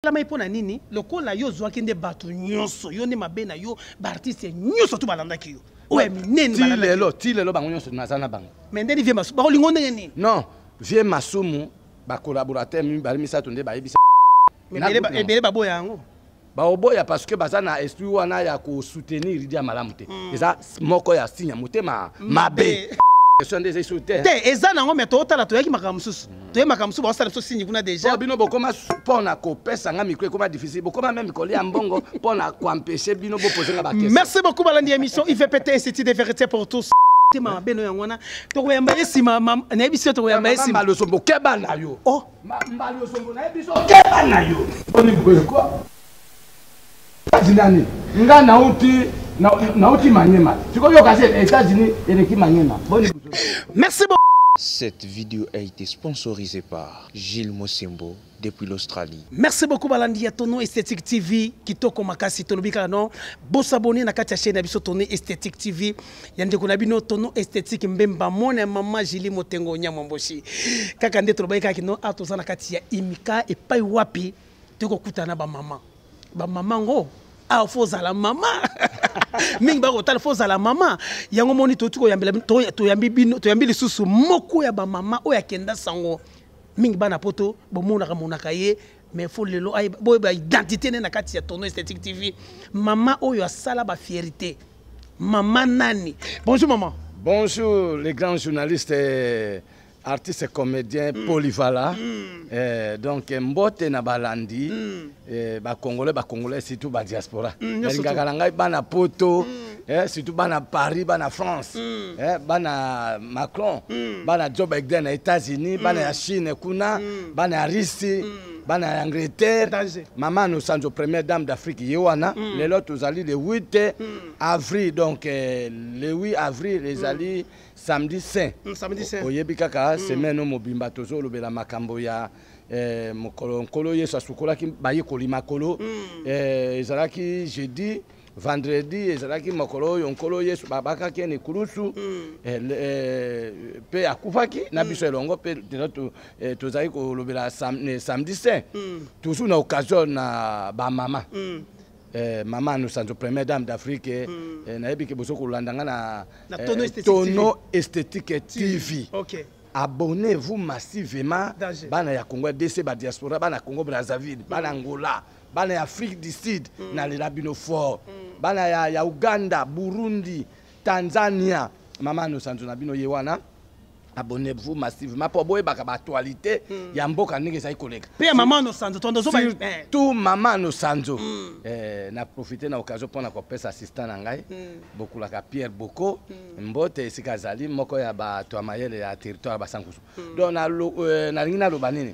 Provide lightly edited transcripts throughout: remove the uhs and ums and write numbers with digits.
okutama ipona nini lokola yo zwaki nde bato nyonso yo nde mabe na yo baartiste nyonso to balandaki yo oyo minene ti lelo bango nyonso naza na bango mais ndeni vie masumu bakolingo ndenge nini non vie masumu bacolaborateur mibale misato nde bayebisa ebele baboya yango baoboya parce que baza na esprit wana ya kosoutenir Lydia malamu te eza moko ya signe motema mabe te eza nango me tootala toyaki makambo mosusu toyemaka mosusu baosala biso signe kuna déjà bino bokoma mpona kopesa nga mikro ekoma difficile bokoma meme kolia mbongo mpona koempêche bino boposenga bakesi. Merci beaucoup balandi émission IVPT Institut de vérité pour tous tema beno yango wana tokoyamba esima nayebi biso tokoyamba esima mbalo sombo keba na yo oh mbalo sombo nayebi biso keba na yo oni boye quoi États-Unis nga nauti Manyema sikoyo kasi États-Unis eleki Manyema. Merci beaucoup. Cette vidéo a été sponsorisée par Gilles Mosembo depuis l'Australie. Merci beaucoup balandi ya Tono Esthétique TV kitoko makasi tonobika non bosabone na kati ya chaîne na biso Tono Esthétique TV yande ko na bino Tono Esthétique mbemba mona mama Julie Motengo Nyamomboshi kaka nde tolobaika kino atoza na kati ya imika epai wapi toko kutana ba mama ngo a foza la mama mingi ba ko foza la mama yango moni to yambela to yambi lisusu moko ya ba mama o ya kenda sango mingi bana poto bomona kamonaka ye mais faut lelo ay boy ba identité na kati ya Tono Esthétique TV mama oyo asala ba fierté mama nani. Bonjour maman. Bonjour les grands journalistes artiste comédien polyvalent donc mbote na balandi ba congolais surtout ba diaspora ngaka ngai bana poto surtout bana Paris bana France bana Macron bana Joe Biden na États-Unis bana ya Chine kuna bana ya Russie bana ya Angleterre maman nous sommes première dame d'Afrique yewana lelo tozali le 8 avril donc le 8 avril les ali samedi saint oyebi kaka semaine mobimba tozolobela makambo ya mokolo nkolo yesu asukolaki baye kolima kolo ezalaki jeudi vendredi ezalaki mokolo oyo nkolo yesu babakaki ene kulusu pe akufaki na biso elongo pe tozali kolobela samedi saint toujours na occasion na bamama maman nous sommes première dame d'Afrique nayebi ke boso kolandanga na Tono Esthétique TV. OK. Abonnez-vous massivement bana ya Congo DC ba diaspora bana Congo Brazzaville bana Angola bana ya Afrique du Sud na le labino fort bana ya Uganda Burundi Tanzania maman nous sommes na bino yewana. Abonnez-vous massivement pour boye baka actualité ya mboka ndenge sai koleka pe maman no sanzo tondo zo tout maman no sanzo na profiter na occasion pour na kopesa assistant na ngai beaucoup la Pierre Boko mbote esika zali moko ya ba to mayele ya territoire ba sankusu donc na lingina lo banini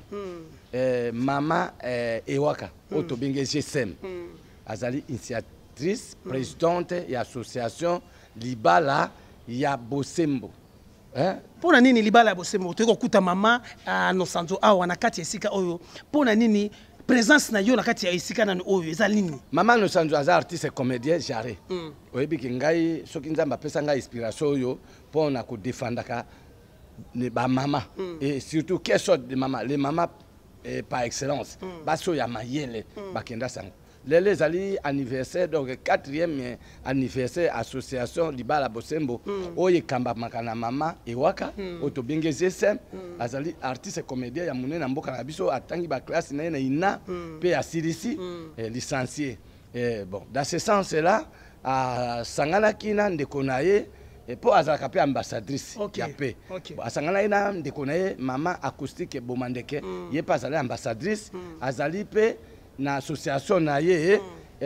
mama ewaka oto binge GSM azali initiatrice présidente ya association Libala ya Bosembo. Pona nini Libala Bosembo to kokuta mama no sanzo awa na kati esika oyo pona nini présence na yo na kati ya esika na oyo eza nini mama no sanzo aza artiste comédien jaré oyebi ki ngai soki nzamba pesa ngai inspiration oyo pona ko défendaka ne ba mama et surtout quelle sorte de mama les mamas par excellence baso ya mayele bakenda sango lele zali anniversaire donc 4e anniversaire association Libala Bosembo oye kamba makana mama ewaka otobenge GSM azali artiste comédien ya munene na mboka na biso atangi ba classe na ina pe ya silisi licencié bon dans ce sens là a sangana kina ndeko na ye po azalaka pe ambassadrice ya pe asangana ina ndeko na ye mama acoustique bomandeke ye pa azali ambassadrice azali pe na association na ye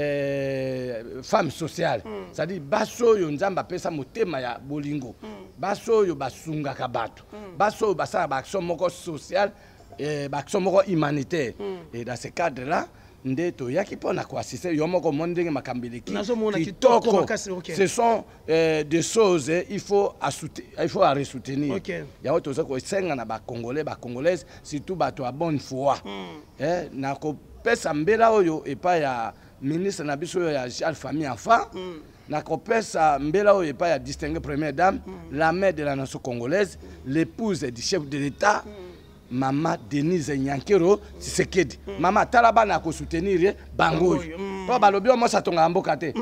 femme sociale c'est-à-dire baso yo nzamba pesa motema ya bolingo baso yo basungaka bato baso basala ba action moko sociale ba action moko humanitaire et dans ce cadre là ndeto yaki pona ko assister yo moko mondenge makambeleki kitoko ce sont des choses il faut à soutenir ya auto zo ko senga na ba congolaises surtout bato à bonne foi na ko pesa mbela oyo epa ya ministre na biso ya famille enfant na ko pesa mbela oyo epa ya distinguée première dame la mère de la nation congolaise l'épouse du chef de l'État Mama Denise Nyankero Tshisekedi. Mama talaba na ko soutenir bango. Po balobi mo satonga mboka te.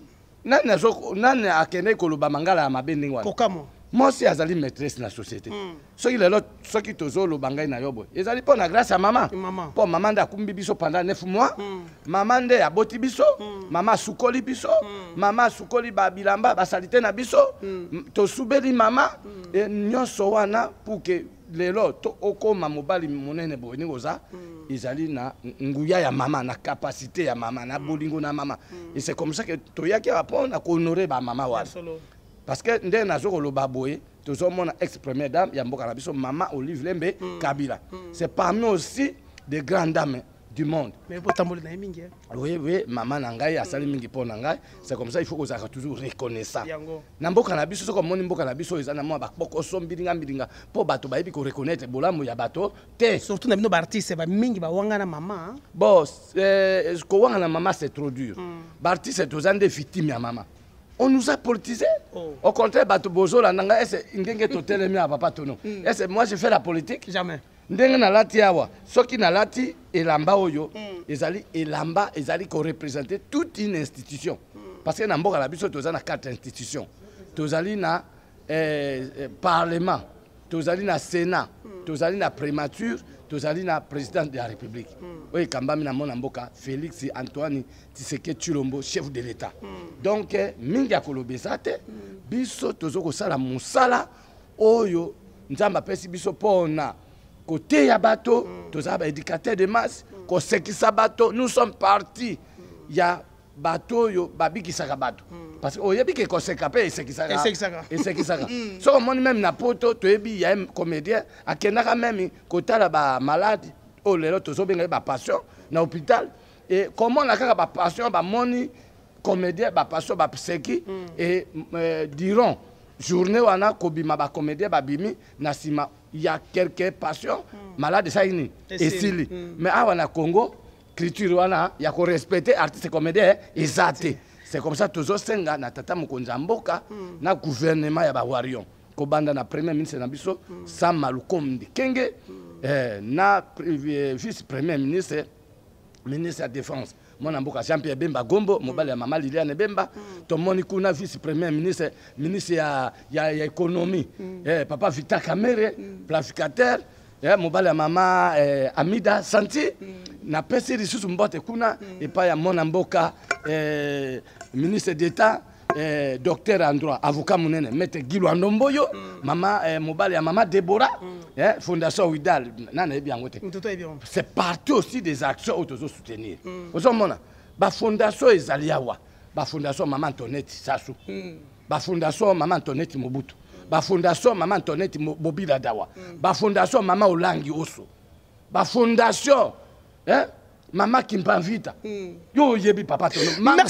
Nani akene koloba mangala ya mabendi wana. Kokamo. Moi aussi azali maîtresse na société. Soki lelo soki tozolo bangai na yobo. Ezali po na grâce à maman. Po maman nda kumbi biso pendant 9 mois. Maman nde aboti biso, maman sukoli biso, maman sukoli ba bilamba ba salite na biso. To subeli maman et nyonso wana pour que lelo to okoma mobali monene boyini goza. Ezali na nguya ya maman, na capacité ya maman, na bolingo na maman. Et c'est comme ça que toyaki répondre à honorer ba maman wa. Parce que ndé nazo ko loba boye, tozo mona ex-première dame ya mboka na biso Maman Olive Lembe Kabila. C'est parmi aussi des grandes dames du monde. Mais pour tamboli na mingi. Oui, maman nangai asali mingi po nangai, c'est comme ça il faut que ça toujours reconnaissant. Na mboka na biso soko moni mboka na biso ezana mo ba boko sombiringa mbiringa po bato ba yebi ko reconnaître bolamu ya bato te. Surtout na bino ba artiste ba mingi ba wanga na maman. Bon, ko wanga na maman c'est trop dur. Ba artiste tozande victime ya maman. On nous a politisé. Au contraire, Bato Bozo, la nanga, est-ce que papa tono. Est-ce moi je fais la politique? Jamais. Ndenga na lati awa. Soki na lati elamba oyo, ezali elamba, ezali ko représenter toute une institution. Parce que na mboka la biso tozana 4 institutions. Tozali na parlement, tozali na sénat, tozali na prémature, tozali na président de la République. Oui, kambami na mona mboka Félix Antoine Tshisekedi Tshilombo, chef de l'État. Donc mingi akolobesa te biso tozoko sala musala oyo nzamba pesi biso pona côté ya bato tozaba éducateur de masse ko sekisa bato. Nous sommes partis ya bato yo babikisaka bato parce que oyebi ke koseka pe esekisaka so moni même na poto toyebi ya comédien akendaka même kotala ba malade o lelo tozobenga ba passion na hôpital et comment na kaka ba passion ba moni comédien ba passion ba pseki et diront journée wana kobima ba comédien ba bimi na sima il y a quelques passions malade ça ini esili mais awa na Congo culture wana ya ko respecter artiste comédien ezate. C'est comme ça tozo senga na tata mokonzi mboka na gouvernement ya ba warion ko banda na premier ministre na biso Sam Malukomdi Kenge na vice premier ministre ministre de défense mon mboka Jean-Pierre Bemba Gombo mobali ya mama Liliane Bemba to moni kuna vice premier ministre ministre ya économie papa Vita Kamere planificateur mobali ya mama Amida Santi na pesi risusu mbote kuna epa ya mona mboka ministre d'État docteur en droit avocat munene maître Gilo Andomboyo mama mobali ya mama Deborah fondation Widal nana ebi yango te. C'est partout aussi des actions autour soutenir. Ozomona ba fondation ezali awa ba fondation mama Antoinette Sassou ba fondation mama Antoinette Mobutu ba fondation mama Antoinette Bobila Dawa ba fondation mama Olangi Oso ba fondation Maman Kimpanvita. Yo yebi papa tono.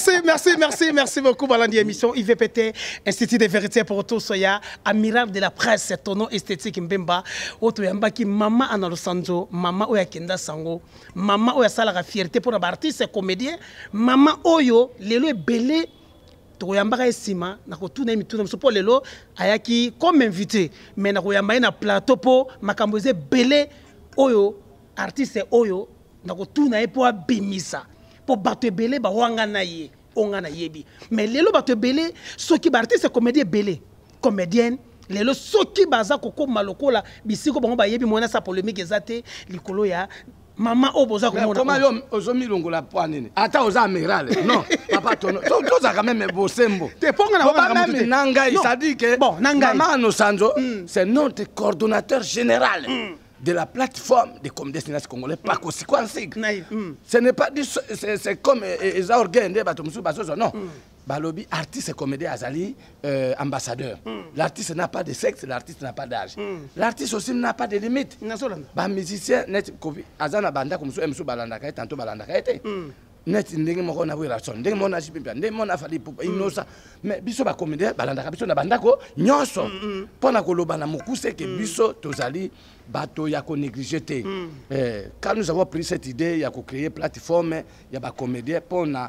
Merci beaucoup Balandi émission IVPT Institut de vérité pour tous soya amiral de la presse tono esthétique Mbemba oto yamba ki mama analo sanzo mama oya kenda sango mama oya sala la fierté pour un artiste comédien mama oyo lelo ebele to yamba esima na ko tuna mituna so po lelo ayaki comme invité mais na ko yamba na plateau po makambo ze belé oyo artiste oyo nako tuna e po abimisa po bato ebele ba wanga na ye onga na yebi mais lelo bato ebele soki ba artiste comédien belé comédienne lelo soki baza koko malokola bisiko bango ba yebi mona sa polémique ezate likolo ya mama oboza ko mona comment yo ozomi longola po nene ata oza amiral non papa tono toza quand même bosembo te ponga na wanga même nanga ça dit que bon nanga mama no sanzo c'est notre coordonnateur général de la plateforme de comme destination congolais pas aussi quoi ce n'est pas du c'est comme les organes de batomsu basozo non balobi artiste et comédien azali ambassadeur l'artiste n'a pas de sexe l'artiste n'a pas d'âge l'artiste aussi n'a pas de limite ba musicien net kobi azana banda comme so balanda ka tanto balanda ka été net ndenge moko na wira son ndenge mona chipimpa ndenge mona fali pupa inosa mais biso ba comédien balanda ka biso na bandako nyonso pona koloba na mokuse ke biso tozali bato ya ko négliger te. Quand nous avons pris cette idée, il y a créer plateforme, il y a ba comédien pour na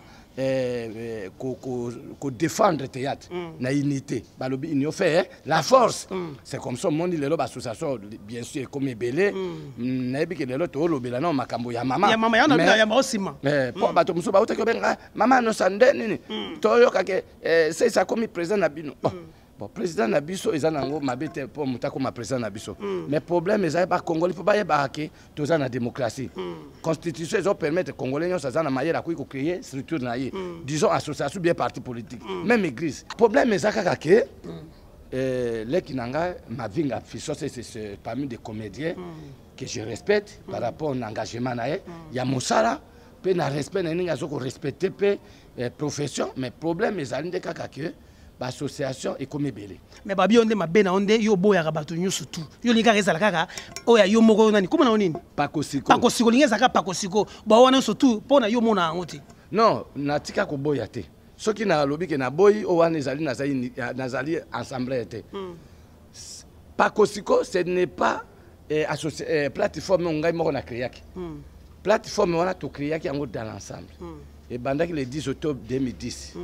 défendre le théâtre, na unité. Balobi union fait la force. C'est comme ça mon dit les association bien sûr comme belé, na bi que les autres lo bela non makambo ya mama. Ya mama ya na ya osima. Pour bato muso ba uta ko benga mama no sande nini. Toyo kake c'est ça comme président na bino. Bon, président Nabiso, ils ont mabete pour monter comme président Nabiso. Mais le problème, ils n'ont pas Congolais, il faut pas y avoir tous la démocratie. Constitution, ils ont permis aux Congolais de créer une structure, disons association, bien parti politique, même église. Le problème, ils ont que les Kinanga, ma vie, c'est parmi des comédiens que je respecte par rapport à l'engagement. Il y a Moussala, puis le respect, il y a respecter la profession, mais le problème, ils ont que l'association est comme belé. Mais babi onde mabena onde yo boya rabatu nyusu tu. Yo linga reza kaka oya yo moko nani kuma na onini? Pakosiko. Pakosiko linga zaka pakosiko. Ba wana surtout pona yo mona ngoti. Non, natika ko boya te. Soki na lobi ke na boyi o wana ezali nazali ensemble te. Pakosiko ce n'est pas plateforme ngai moko na créaki. Plateforme wana to créaki yango dans l'ensemble. Et bandaki le 10 octobre 2010.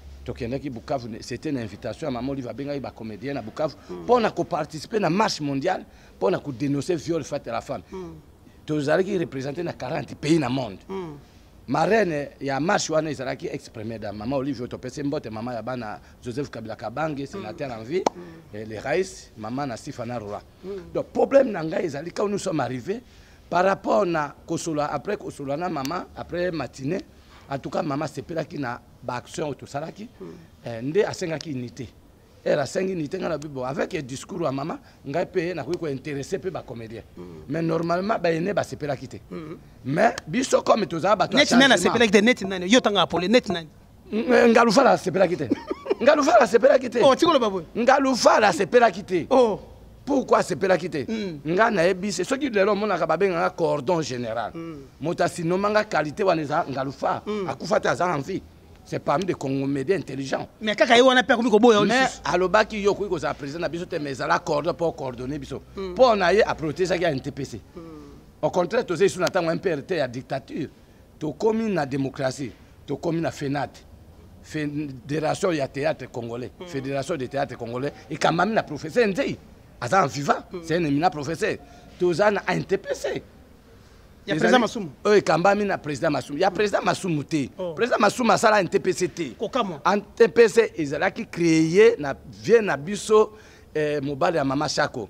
C'était une invitation à Maman Oliva Benga, une comédienne à Bukavu, pour participer à la marche mondiale, pour dénoncer le viol fait à la femme. Tous les qui représentent 40 pays dans le monde. Ma reine, il y a une marche qui est exprimée dans Maman Oliva Otopese Mbote, Maman Yabana, Joseph Kabila Kabange, sénateur en vie, les Raïs, Maman Nassifana Roura. Donc, le problème, c'est quand nous sommes arrivés, par rapport à Kosola, après Kosola, maman, après matinée, en tout cas, maman, c'est pas qui n'a pas action tout ça qui ndé a 5 unité. Elle a 5 unités avec un discours à maman, ngai payer na ko intéressé pe ba comédien. Mais normalement ba ene ba sepela kité. Mais biso comme tout ça ba to. Net nana sepela kité net nana yo tanga apole net nana. Ngalufa la sepela kité. Ngalufa la sepela kité. Oh tikolo babo. Ngalufa la sepela kité. Oh. Pourquoi c'est pas quitté? Ngana ebi c'est ce qui le mona ka babenga cordon général. Motasi no manga qualité waneza ngalufa akufata za envie. C'est parmi des Congolais intelligents. Mais kaka yo wana permis ko boya. Mais alobaki yo ko za président biso te mais ala cordon pour coordonner biso. Pour na ye a protéger ya NTPC. Au contraire to sous n'attend un PRT à dictature. To commune na démocratie, to commune na FENAT. Fédération ya théâtre congolais, Fédération des théâtres congolais et quand même la professeur Ndei. Azan vivant, c'est un éminent professeur. Tous en a NTPC. Il y a président Massoum. Oui, Kambami na président Massoum. Il y a président Massoum T. Président Massoum a ça la NTPC T. NTPC ils ont qui créé na vient na biso mobile ya mama Chako.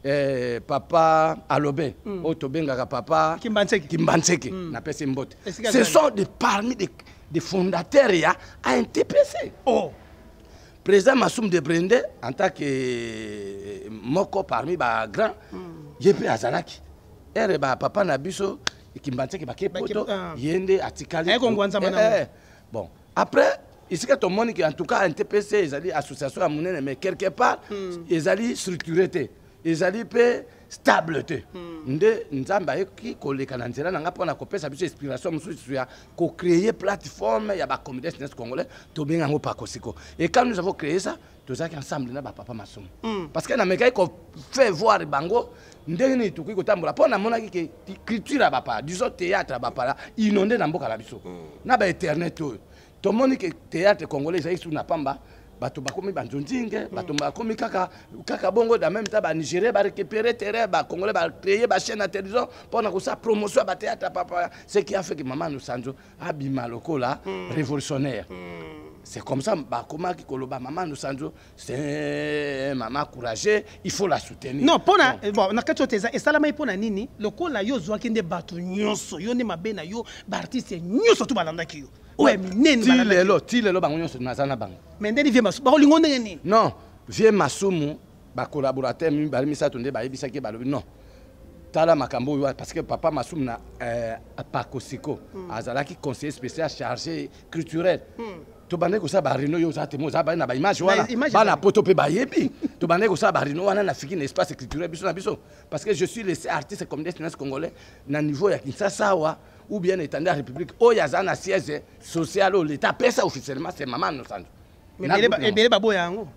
Papa Alobe, Otobenga papa Kimbanseki na pese mbote. Ce sont des parmi des fondateurs à NTPC. Oh. Président Massoum de Brende, en tant que moko parmi les grands, il y a Azalaki. Et papa Nabiso, qui m'a dit qu'il y a des articles. Bon, après, ici, tout le monde, en tout cas, NTPC, ils allaient association à Mounene, mais quelque part, ils allaient structurer, ils allaient stable. Nde nzamba qui koleka na nzela nanga pona kopesa biso inspiration mususu ya ko créer plateforme ya ba communauté congolais to benga ngo pakosiko. Et quand nous avons créé ça, tous ensemble na ba papa Massoum. Parce que na meka ko fait voir bango ndenge ni tuki ko tambola pona mona ki culture ba pa, disons théâtre ba pa inondé na mboka la biso. Na ba éternel to moni que théâtre congolais ça isu na pamba. Bato bakomi banzonzinge bato bakomi kaka bongo da même temps ba Nigeria ba récupérer terrain ba congolais ba créer ba chaîne à télévision pour na ko sa promotion ba théâtre papa ce qui a fait que maman nous sanzo abima lokola révolutionnaire. C'est comme ça ba koma ki koloba maman nous sanzo c'est maman courageux, il faut la soutenir. Non pona bon na kato teza et salama pona nini lokola yo zwa kende bato nyonso yo ne mabena yo ba artiste nyonso tu balanda ki yo. Ouais, Tilelo bangonyo nazana bango. Mais ndeni vie Massoum, ba lingo ndenge nini? Non, vie Massoum ba collaborateur mi ba misa tonde ba yebisa ke ba lobi non. Tala makambo parce que papa Massoum na pakosiko azalaki conseiller spécial chargé culturel. To bande ko sa ba rino yo za temo za ba na ba image wana ba na poto pe ba yebi. To bande ko sa ba rino wana na fiki na espace culturel biso na biso parce que je suis le artiste comme des congolais na niveau ya Kinshasa wa ou bien étendue à la République, où il y a un siège social, où l'État paie ça officiellement, c'est maman nous sommes. Mais il y a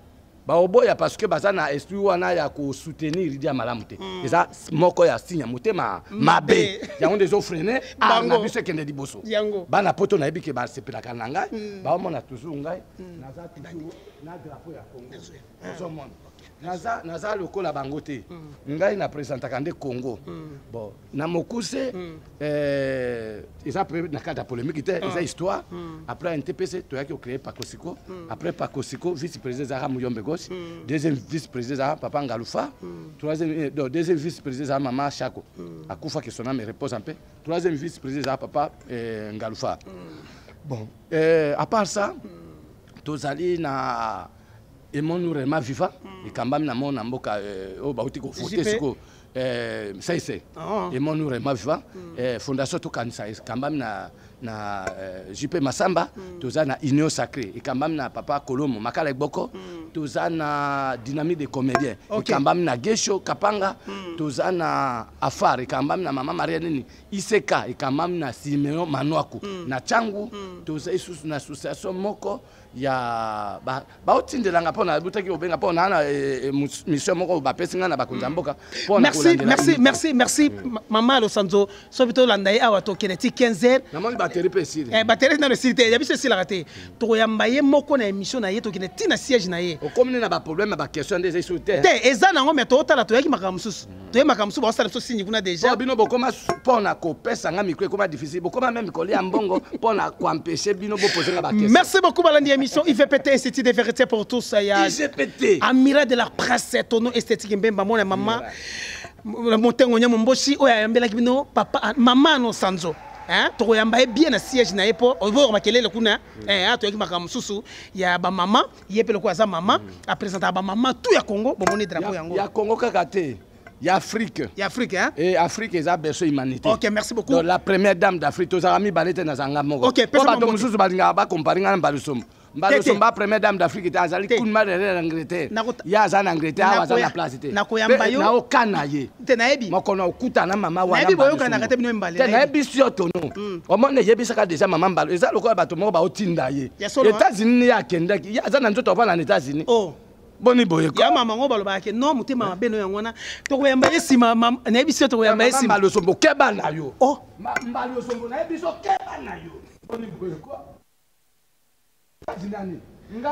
baoboya parce que baza na esprit wana ya ko soutenir Idi malamu te eza moko ya signe motema mabe yango ndezo freiner na biso kende liboso bana poto na yebike ba sepelaka na ngai baomona toujours ngai naza toujours na drapeau ya Congo naza lokola bango te ngai na présentaka nde Congo bon na mokuse eza na kata polémique te eza histoire après NTPC toyaki créer Pakosiko après Pakosiko vice-président Zara Muyombe Gossi deuxième vice-président Zara Papa Ngaloufa deuxième vice-président Zara Mama Chako akufa que son âme repose en paix troisième vice-président Zara Papa Ngaloufa bon à part ça tozali na et mon nous vraiment vivant et quand même na mon mboka au bauti ko voter siko c'est et mon nous vraiment vivant fondation to kanisa quand même na JP Masamba toza na union sacrée et quand même na papa Kolomo Makala Boko toza na dynamique de comédien et quand même na Gesho Kapanga toza na Afar et quand même na mama Marianne Iseka et quand même na Simeon Manwaku na Changu toza isu na association moko ya ba otindelanga pona butaki obenga pona na mission moko ba pesinga na bakonza mboka pona merci mama Losanzo sobito landaye awa to keneti 15h na moni batterie pe siri batterie na le siri ya biso sila raté to yambaye moko na émission na ye to keneti na siège na ye o comme na ba problème ba question des sur terre te eza nango mais to tala to yaki makamsusu to makamsusu ba sala so signe kuna déjà bino bokoma pona ko pesa nga micro koma difficile bokoma même ko lia mbongo pona ko empêcher bino bo poser ba question merci beaucoup balandi émission IVPT Institut de vérité pour tous ya IVPT Amiral de la presse tono esthétique mbemba mona mama Motengo nya momboshi oya yambela kibino papa mama no sanzo hein to yamba bien na siège na epo ovo makelele kuna to yaki makamsusu ya ba mama yepele ko za mama a présenter ba mama tout ya Congo bomoni drapeau yango ya Congo kakate ya Afrique hein et Afrique eza berceau humanité. OK, merci beaucoup. Donc la première dame d'Afrique to zami balete na zanga moko OK, ba to mususu balinga ba comparer ngana balusombo Mbalosomba première dame d'Afrique ta azali kunma de l'Angleterre ya za na Angleterre aza na place te na koyamba yo na okana ye te na yebi mokona okuta na mama wana na yebi boyoka na kate bino mbale te na yebi sio tono omone yebi saka déjà mama mbalo eza lokola bato moko ba otinda ye États-Unis ya kendaki ya za na nzoto pa na États-Unis boni boye ko ya mama ngo baloba ke no mutema mabeno yango na to koyamba yesima mama na yebi sio to koyamba yesima Mbalosombo keba na yo Mbalosombo na yebi so keba na yo boni boye ko États-Unis nga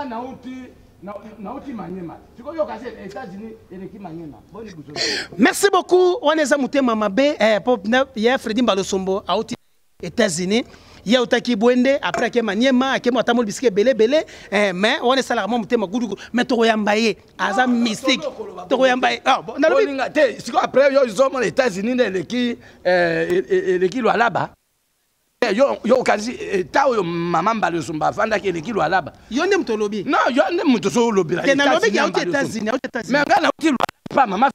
nauti manyema tiko yo kasi États-Unis eleki manyema boni buzo merci beaucoup oneza mutema mabe pop ya Freddy Mbalosombo auti États-Unis ya utaki bwende après ke manyema akemo atamol bisike belé mais on est salalement mutema gudu mais to yambaye aza mystique to yambaye na lobi te siko après yo zomo États-Unis eleki lo alaba yo kazi ta yo mama Mbalosomba fanda ke lekilo alaba yo ne mutolobi non yo ne mutoso lobi la ke na lobi ya États-Unis mais ngana uti pas mama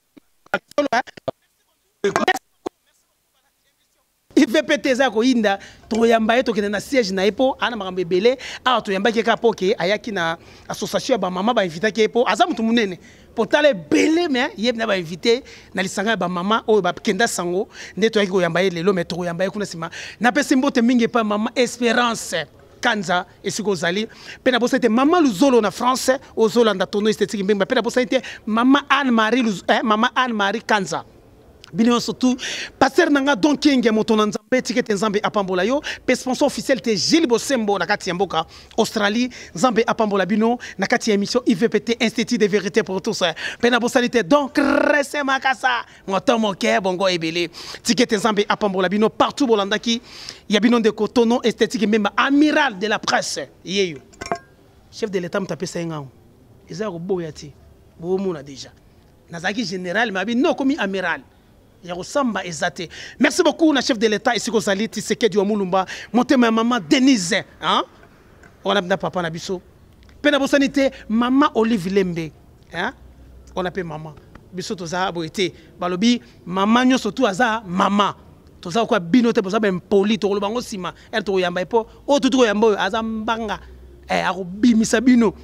IVPT za ko inda to yamba to kena na siège na epo ana makambe belé to yamba ke ka poke ayaki na association ba mama ba inviter ke epo aza mutu munene potale belé mais yeb na ba inviter na lisanga ba mama o ba kenda sango nde to yaki ko yamba lelo mais to yamba kuna sima na pesi mbote mingi pa mama Espérance Kanza esiko zali pena bosa ete mama Luzolo na France ozolanda tono esthétique mbemba pena bosa ete mama Anne Marie Kanza Bino surtout pasteur nanga Don King moto nzambe tikete nzambe apambola yo pe sponsor officiel te Gilles Bosembo na kati ya mboka Australie nzambe apambola bino na kati ya émission IVPT Institut de vérité pour tous pena bosalite donc rese makasa moto moke bongo ebele tikete nzambe apambola bino partout bolandaki ya bino de kotono esthétique même amiral de la presse yeyo chef de l'état mtapesa ngao eza ko boyati bo mona déjà nazaki général mais no komi amiral Yarosamba ezate. Merci beaucoup, na chef de l'État, ici Kozali, Tshisekedi wa Mulumba, monté ma maman Denise, hein? On a bien papa Nabiso. Pena bosanité, maman Olive Lembe, hein? On appelle maman. Biso toza aboité. Balobi, maman nyo surtout aza maman. Toza quoi binote boza ben poli to lobango sima. Elle to yamba epo, o tutu yamba aza mbanga. Arobi misabino.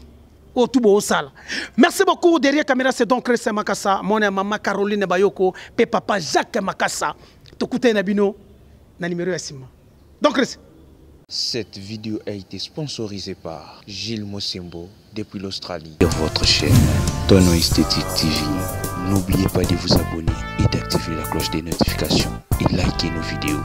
Merci beaucoup. Derrière caméra, c'est donc Chris Makassa, mon maman Caroline Bayoko, et papa Jacques Makassa. Tokute Nabino, na numéro ya sima. Donc Chris. Cette vidéo a été sponsorisée par Gilles Mosembo depuis l'Australie. Sur votre chaîne Tono Esthétique TV, n'oubliez pas de vous abonner et d'activer la cloche des notifications et likez nos vidéos.